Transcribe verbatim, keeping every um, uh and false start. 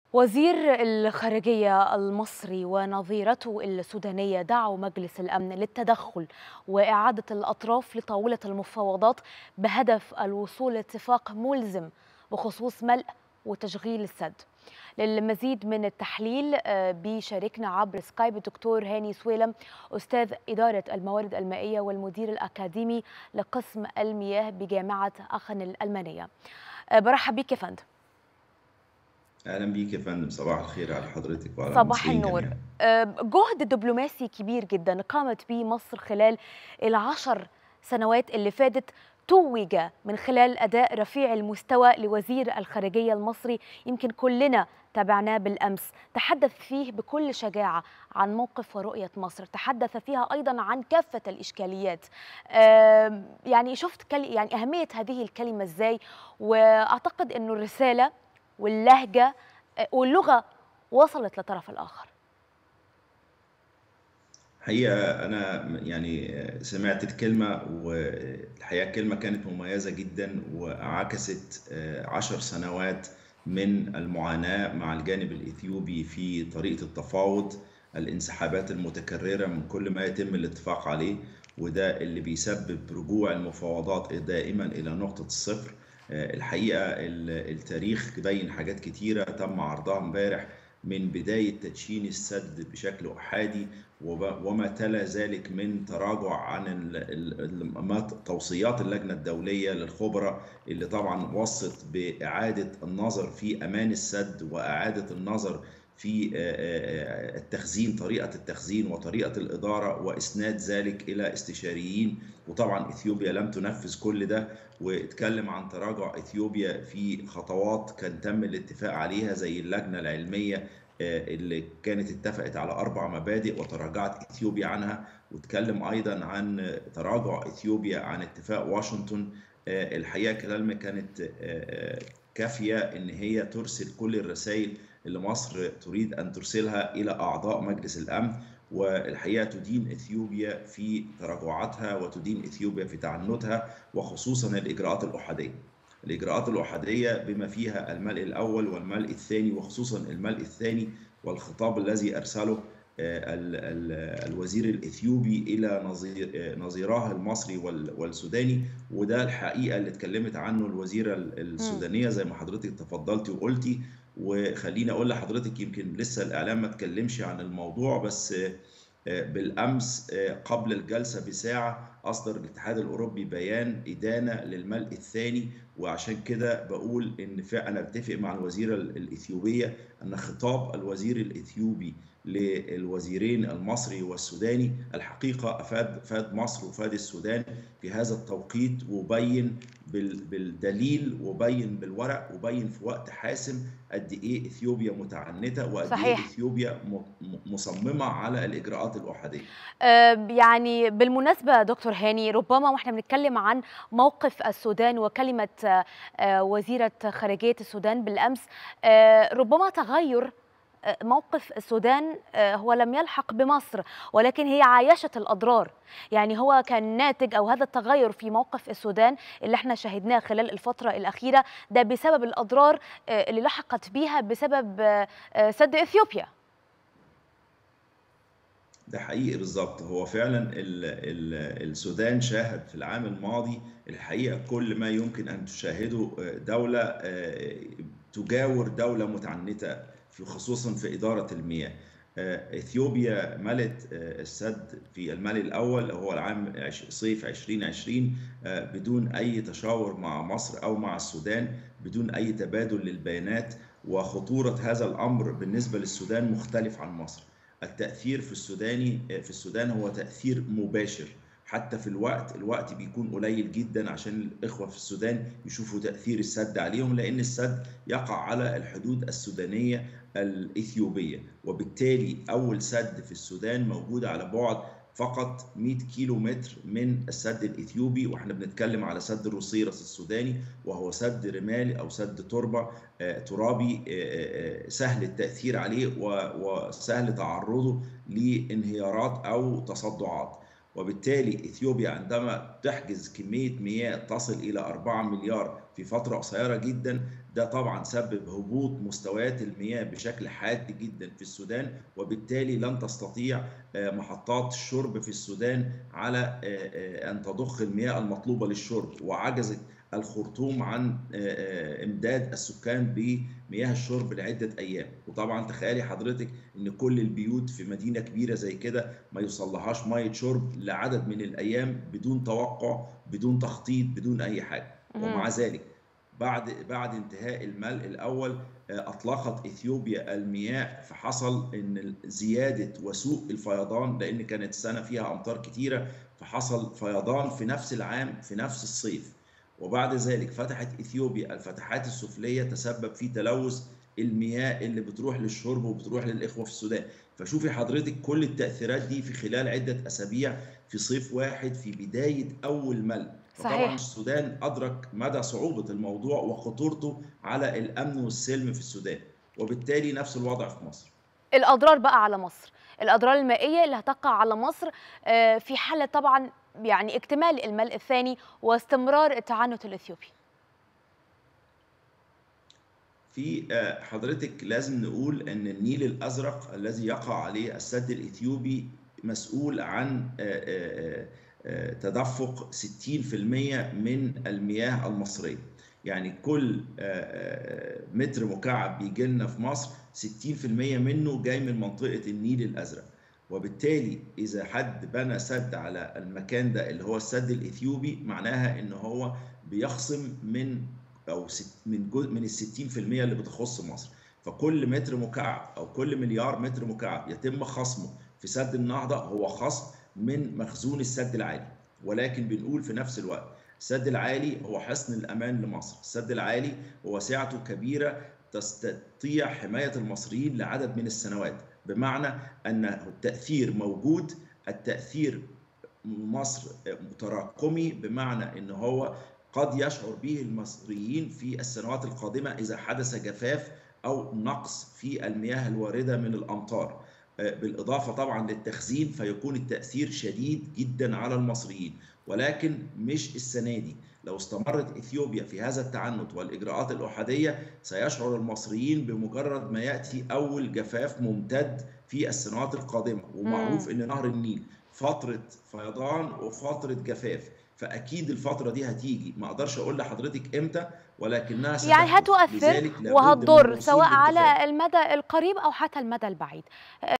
وزير الخارجية المصري ونظيرته السودانية دعوا مجلس الأمن للتدخل وإعادة الأطراف لطاولة المفاوضات بهدف الوصول لاتفاق ملزم بخصوص ملء وتشغيل السد. للمزيد من التحليل آه، بيشاركنا عبر سكايب الدكتور هاني سويلم، أستاذ إدارة الموارد المائية والمدير الأكاديمي لقسم المياه بجامعة أخن الألمانية. آه، برحب بيك يا فندم. اهلا بيك يا فندم، صباح الخير على حضرتك وعلى صباح المصريين النور. جميعا. آه، جهد دبلوماسي كبير جدا قامت به مصر خلال العشر سنوات اللي فاتت توج من خلال أداء رفيع المستوى لوزير الخارجية المصري، يمكن كلنا تابعناه بالأمس، تحدث فيه بكل شجاعة عن موقف ورؤية مصر، تحدث فيها أيضا عن كافة الإشكاليات. آه، يعني شفت كل يعني أهمية هذه الكلمة إزاي، وأعتقد أنه الرسالة واللهجة آه، واللغة وصلت للطرف الآخر. حقيقة أنا يعني سمعت الكلمة، والحقيقة الكلمة كانت مميزة جدا وعكست عشر سنوات من المعاناة مع الجانب الإثيوبي في طريقة التفاوض، الانسحابات المتكررة من كل ما يتم الاتفاق عليه، وده اللي بيسبب رجوع المفاوضات دائما إلى نقطة الصفر. الحقيقة التاريخ بين حاجات كتيرة تم عرضها امبارح، من بداية تدشين السد بشكل أحادي وما تلا ذلك من تراجع عن ال- ال- ما توصيات اللجنة الدولية للخبراء، اللي طبعا وصت بإعادة النظر في أمان السد وإعادة النظر في آه، آه، التخزين، طريقة التخزين وطريقة الإدارة، وإسناد ذلك إلى استشاريين. وطبعا إثيوبيا لم تنفذ كل ده، واتكلم عن تراجع إثيوبيا في خطوات كان تم الاتفاق عليها زي اللجنة العلمية اللي كانت اتفقت على أربع مبادئ وتراجعت إثيوبيا عنها. واتكلم أيضا عن تراجع إثيوبيا عن اتفاق واشنطن. الحقيقة كلامة كانت كافية إن هي ترسل كل الرسائل اللي مصر تريد أن ترسلها إلى أعضاء مجلس الأمن، والحقيقة تدين إثيوبيا في تراجعاتها وتدين إثيوبيا في تعنتها، وخصوصا الإجراءات الأحادية. الإجراءات الأحادية بما فيها الملء الأول والملء الثاني، وخصوصا الملء الثاني، والخطاب الذي أرسله الوزير الإثيوبي إلى نظير نظيراه المصري والسوداني. وده الحقيقة اللي اتكلمت عنه الوزيرة مم. السودانية زي ما حضرتك تفضلتي وقلتي. وخليني أقول لحضرتك، يمكن لسه الإعلام ما اتكلمش عن الموضوع، بس بالأمس قبل الجلسة بساعة أصدر الاتحاد الأوروبي بيان إدانة للملء الثاني. وعشان كده بقول إن أنا أتفق مع الوزيرة الإثيوبية أن خطاب الوزير الإثيوبي للوزيرين المصري والسوداني الحقيقة أفاد فاد مصر وفاد السودان في هذا التوقيت، وبين بالدليل وبين بالورق وبين في وقت حاسم قد إيه إثيوبيا متعنتة وقد إيه صحيح. إثيوبيا مصممة على الإجراءات الأحادية. آه، يعني بالمناسبة دكتور هاني، ربما واحنا بنتكلم عن موقف السودان وكلمة آه، آه، وزيرة خارجية السودان بالأمس، آه، ربما تغير آه، موقف السودان آه، هو لم يلحق بمصر، ولكن هي عايشت الأضرار. يعني هو كان ناتج، أو هذا التغير في موقف السودان اللي احنا شاهدناه خلال الفترة الأخيرة، ده بسبب الأضرار آه، اللي لحقت بيها بسبب آه، آه، سد إثيوبيا. ده حقيقي بالظبط. هو فعلا ال ال السودان شاهد في العام الماضي الحقيقة كل ما يمكن أن تشاهده دولة تجاور دولة متعنتة، في خصوصا في إدارة المياه. إثيوبيا ملت السد في الملء الأول هو العام صيف ألفين وعشرين بدون أي تشاور مع مصر أو مع السودان، بدون أي تبادل للبيانات. وخطورة هذا الأمر بالنسبة للسودان مختلف عن مصر. التأثير في السوداني في السودان هو تأثير مباشر، حتى في الوقت الوقت بيكون قليل جدا عشان الإخوة في السودان يشوفوا تأثير السد عليهم، لأن السد يقع على الحدود السودانية الإثيوبية، وبالتالي أول سد في السودان موجود على بعد فقط مئة كيلو متر من السد الإثيوبي. وإحنا بنتكلم على سد الروسيرس السوداني، وهو سد رمالي أو سد تربة ترابي سهل التأثير عليه وسهل تعرضه لانهيارات أو تصدعات. وبالتالي إثيوبيا عندما تحجز كمية مياه تصل إلى أربعة مليار في فترة قصيرة جدا، ده طبعا سبب هبوط مستويات المياه بشكل حاد جدا في السودان، وبالتالي لن تستطيع محطات الشرب في السودان على أن تضخ المياه المطلوبة للشرب، وعجزت الخرطوم عن إمداد السكان بمياه الشرب لعدة أيام. وطبعا تخيلي حضرتك إن كل البيوت في مدينة كبيرة زي كده ما يوصلهاش مية شرب لعدد من الأيام بدون توقع، بدون تخطيط، بدون أي حاجة. ومع ذلك بعد بعد انتهاء الملء الأول أطلقت إثيوبيا المياه، فحصل إن زيادة وسوء الفيضان، لأن كانت السنة فيها أمطار كتيرة، فحصل فيضان في نفس العام في نفس الصيف. وبعد ذلك فتحت إثيوبيا الفتحات السفلية، تسبب في تلوث المياه اللي بتروح للشرب وبتروح للإخوة في السودان. فشوفي حضرتك كل التأثيرات دي في خلال عدة أسابيع في صيف واحد في بداية أول ملء. فطبعا صحيح. السودان أدرك مدى صعوبة الموضوع وخطورته على الأمن والسلم في السودان، وبالتالي نفس الوضع في مصر. الأضرار بقى على مصر، الأضرار المائية اللي هتقع على مصر في حالة طبعا يعني اكتمال الملء الثاني واستمرار التعنت الإثيوبي. في حضرتك لازم نقول أن النيل الأزرق الذي يقع عليه السد الإثيوبي مسؤول عن تدفق ستين بالمئة من المياه المصرية. يعني كل متر مكعب بيجي لنا في مصر ستين بالمئة منه جاي من منطقة النيل الأزرق. وبالتالي إذا حد بنى سد على المكان ده اللي هو السد الإثيوبي، معناها إن هو بيخصم من أو من جزء من ال ستين بالمئة اللي بتخص مصر. فكل متر مكعب أو كل مليار متر مكعب يتم خصمه في سد النهضة هو خصم من مخزون السد العالي. ولكن بنقول في نفس الوقت السد العالي هو حصن الأمان لمصر، السد العالي هو سعته كبيرة تستطيع حماية المصريين لعدد من السنوات، بمعنى أن التأثير موجود. التأثير مصر تراكمي، بمعنى أنه هو قد يشعر به المصريين في السنوات القادمة إذا حدث جفاف أو نقص في المياه الواردة من الأمطار، بالإضافة طبعا للتخزين، فيكون التأثير شديد جدا على المصريين. ولكن مش السنة دي. لو استمرت إثيوبيا في هذا التعنت والإجراءات الأحادية، سيشعر المصريين بمجرد ما يأتي أول جفاف ممتد في السنوات القادمة. ومعروف أن نهر النيل فترة فيضان وفترة جفاف، فأكيد الفترة دي هتيجي. ما أقدرش أقول لحضرتك إمتى، ولكنها ستحدث. يعني هتؤثر وهتضر سواء على المدى القريب أو حتى المدى البعيد.